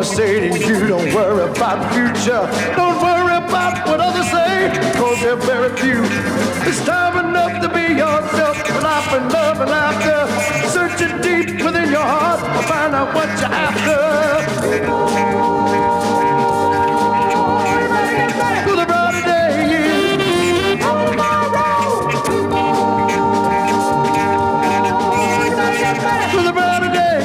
wanna say to you, don't worry about the future. Don't worry about what others say, cause they're very few. It's time enough to be yourself. Life and love and laughter. Searching deep within your heart to find out what you're after. To the brighter day. To the brighter day.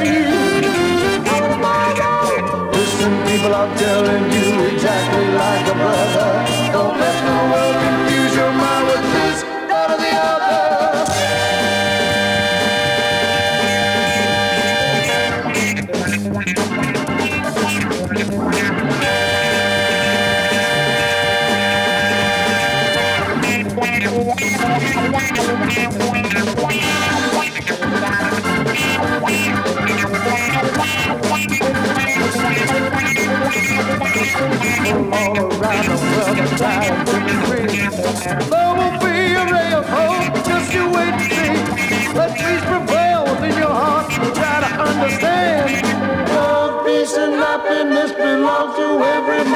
Listen, people, I'm telling you exactly like a brother. Don't let the world confuse your mind with this, that, or the other. All around the world are trying to be free. There will be a ray of hope, just you wait and see. Let peace prevail within your heart. Try to understand. Love, peace, and happiness belong to everybody.